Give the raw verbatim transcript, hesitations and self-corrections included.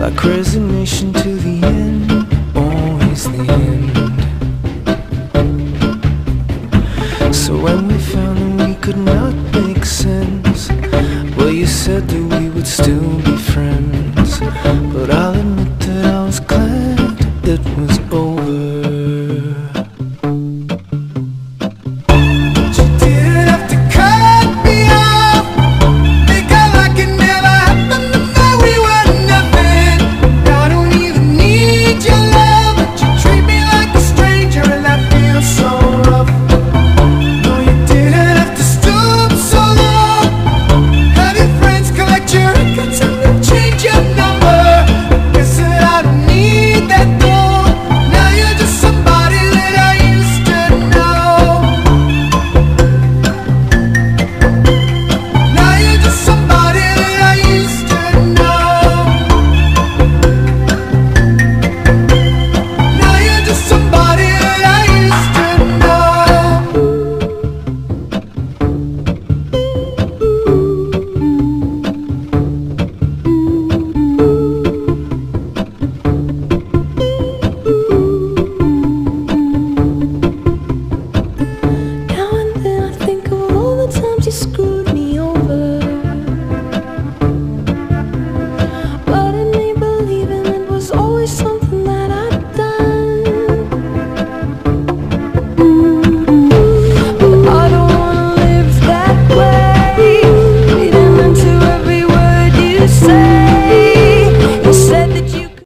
like resignation to the end, always the end. So when we found that we could not make sense, well, you said that we would still be friends, but I